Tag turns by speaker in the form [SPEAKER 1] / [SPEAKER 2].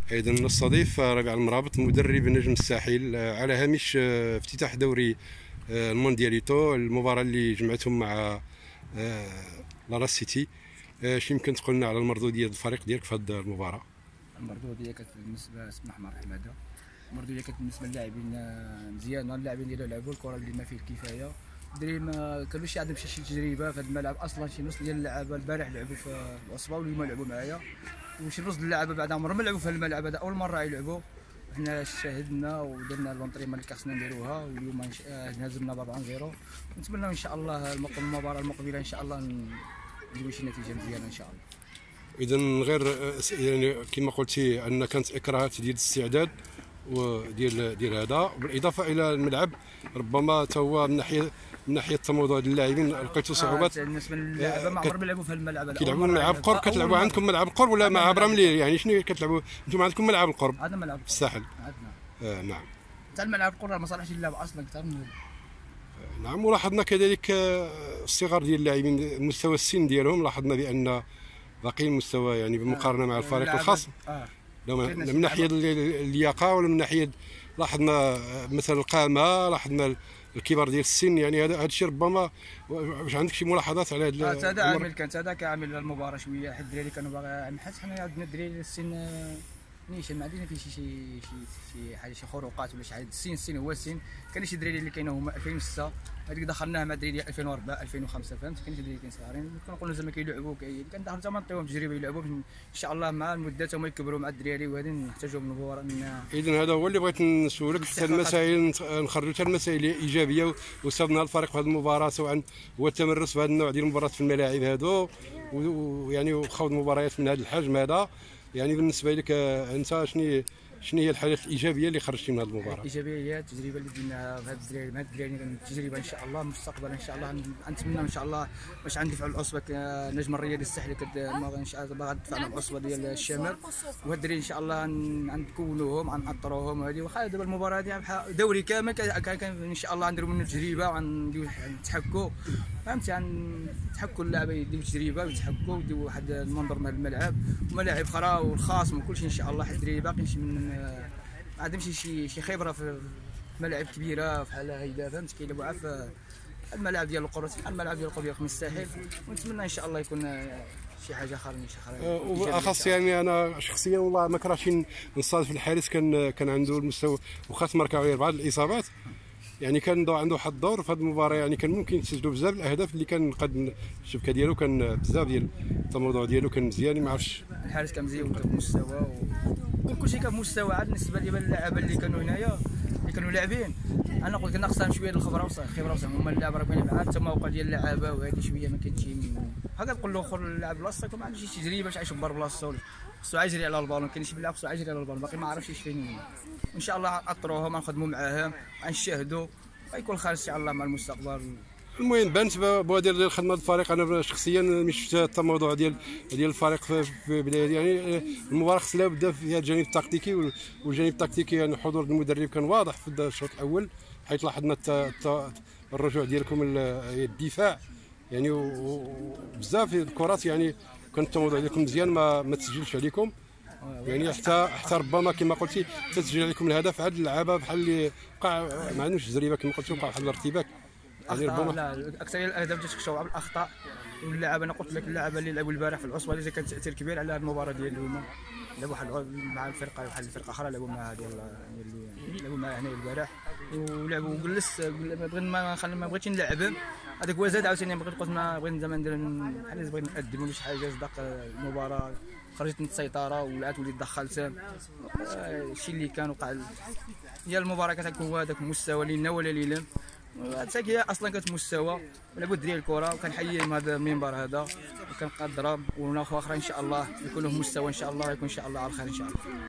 [SPEAKER 1] ايضا نستضيف ربيع المرابط مدرب نجم الساحل على هامش افتتاح دوري الموندياليتو، المباراه اللي جمعتهم مع لاراس سيتي. اش يمكن تقول لنا على المردوديه ديال الفريق ديالك في هذه المباراه؟
[SPEAKER 2] المردوديه كانت بالنسبه بسم الله الرحمن الرحيم هذا المردوديه كانت بالنسبه للاعبين مزيانه. اللاعبين ديالو لعبوا الكره اللي ما فيه الكفايه، الدراري ما كانوش عندهم شي تجربه في هذا الملعب اصلا. شي نص ديال اللعابه البارح لعبوا في العصبه واليوم لعبوا معايا، وشي نص اللعابه بعد عمرهم ما لعبوا في هذا الملعب هذا، اول مره يلعبوا. حنا شاهدنا ودرنا لونطريمون اللي خصنا نديروها، واليوم هزمنا ب 4-0. نتمنى ان شاء الله المباراه المقبله ان شاء الله نديروا شي نتيجه مزيانه ان شاء الله.
[SPEAKER 1] اذا غير يعني كما قلتي ان كانت اكراهات ديال الاستعداد وديال هذا، بالاضافه الى الملعب ربما حتى هو من ناحيه التموضع ديال اللاعبين لقيتوا صعوبات.
[SPEAKER 2] بالنسبه للاعبين ما عمرهم يلعبوا في هذا الملعب هذا.
[SPEAKER 1] كيلعبوا ملعب قرب، كتلعبوا عندكم ملعب قرب ولا مع براملي؟ يعني شنو كتلعبوا انتم؟ عندكم ملعب القرب؟
[SPEAKER 2] هذا ملعب
[SPEAKER 1] في الساحل
[SPEAKER 2] عندنا.
[SPEAKER 1] نعم.
[SPEAKER 2] حتى الملعب القرب ما صالحش للعب اصلا اكثر من
[SPEAKER 1] نعم. ولاحظنا كذلك الصغر ديال اللاعبين، مستوى السن ديالهم لاحظنا بان باقي المستوى يعني بالمقارنه مع الفريق الخاص، لا من ناحيه اللياقه ولا من ناحيه لاحظنا مثلا القامه، لاحظنا الكبار ديال السن. يعني هذا الشيء ربما واش عندك شي ملاحظات على هذا؟
[SPEAKER 2] هذا عامل، كانت هذا كعامل المباراه شويه، حيت الدراري كانوا باغي، حيت حنا عندنا الدراري السن نيشان، ما عندنا فيه شي حاجه، شي خروقات ولا شي حاجه. السن هو السن. كاين شي دراري اللي كاينه هما 2006 هذيك دخلناه مع الدراري ديال 2004 2005 فهمت. كاين شي دراري كاين صغارين كنقولوا زعما كيلعبوا كندخلوا حتى ما نعطيوهم تجربه يلعبوا ان شاء الله مع المده هما يكبروا مع الدراري، وهذه نحتاجوا من المباراه.
[SPEAKER 1] اذا هذا هو اللي بغيت نسولك حتى المسائل، نخرجوا حتى المسائل الايجابيه وصلنا الفريق في هذه المباراه، سواء هو التمرس في هذا النوع ديال المباريات في الملاعب هذو، ويعني وخوض مباريات من هذا الحجم هذا. يعني بالنسبه لك انت شنو هي الحاجات الايجابيه اللي خرجتي من هذه المباراه؟
[SPEAKER 2] الايجابيه هي التجربه اللي درناها في هذا الدراري مع الدراري، تجربه ان شاء الله مستقبلا ان شاء الله. نتمنى ان شاء الله باش غندفعوا العصبه نجم الرياضي الساحلي ان شاء الله باغا تدفعنا العصبه ديال الشمال، وهاد الدراري ان شاء الله غنكونوهم غنأطروهم. وهذه واخا دابا المباراه هذه بحال دوري كامل ان شاء الله غنديروا منه تجربه وغنديو نتحكوا فهمتي، غنتحكوا اللعبه يديو تجربه ويتحكوا ويديو واحد المنظر من الملعب وملاعب اخرى والخاص من كلشي ان شاء الله. حيت الدراري باقيين شي من ما عندهمش شي خبره في ملاعب كبيره بحال هيدا فهمت. كيلعبوا في الملاعب ديال القرى، بحال الملاعب ديال القرى في الساحل. ونتمنى ان شاء الله يكون شي حاجه اخرى
[SPEAKER 1] وبالاخص يعني انا شخصيا والله ما كرهتش نصادف الحارس كان عنده المستوى، وخا تماركا عليه بعض الاصابات، يعني كان عنده واحد الدور في هذه المباراه. يعني كان ممكن يسجلوا بزاف الاهداف اللي كان قد الشبكه ديالو كان بزاف ديال التموضع ديالو كان مزيان. ما عرفتش
[SPEAKER 2] الحارس كان مزيان وكان مستوى وكلشي كان مستوى. عاد بالنسبه لي اللعابه اللي كانوا هنايا اللي كانوا لاعبين، انا قلت ناقصهم شويه الخبره وصافي. خبره وصافي هما اللعابه راه كاينين مع التموقع ديال اللعابه، وهذه شويه ما كاينش هكا تقول له اخر اللاعب بلاصتك وما عندوش شي تجربه باش عايش بار بلاصتو، خصو يجري على البالون. كاين شي بيلعب خصو يجري على البالون، باقي ما عرفش ايش فين. ان شاء الله اطروهم غنخدموا معاهم غنشاهدوا غيكون خير ان شاء الله مع المستقبل.
[SPEAKER 1] المهم بانت بوادر ديال خدمه الفريق. انا شخصيا مش شفت التموضع ديال الفريق في بدايه. يعني المباراه خص لها بدا فيها الجانب التكتيكي، والجانب التكتيكي يعني حضور المدرب كان واضح في الشوط الاول، حيث لاحظنا الرجوع ديالكم الدفاع يعني وبزاف الكرات. يعني كان التموضع ديالكم مزيان، ما تسجلش عليكم. يعني حتى ربما كما قلتي تسجل عليكم الهدف عاد اللعابه بحال اللي وقع ما عندوش تجربه كما قلتي، وقع واحد الارتباك.
[SPEAKER 2] يعني ربما لا اكثر الاهداف تخشوا على الاخطاء. واللاعب انا قلت لك اللعابه اللي لعبوا البارح في العصبه اللي كان تاثير كبير على المباراه ديال اليوم. لعبوا مع الفرقه بحال الفرقه اخرى لعبوا مع اللي لعبوا مع هنا البارح ولعبوا وجلس. ما بغيتش نلعبهم هذاك هو زاد عاوتاني قلت ما بغيت زعما ندير بحال بغيت نقدم ولا شي حاجه. صدق المباراه خرجت من السيطره ولات وليت دخلت الشيء اللي كان وقع. هي المباراه كتكون هو هذاك المستوى لينا ولا ليلم. هي اصلا كانت مستوى لعبوا الدراري الكره، وكنحييهم هذا المنبر هذا وكنقدرهم. وناخذ اخرى ان شاء الله يكونوا في مستوى ان شاء الله، ويكون ان شاء الله على خير ان شاء الله.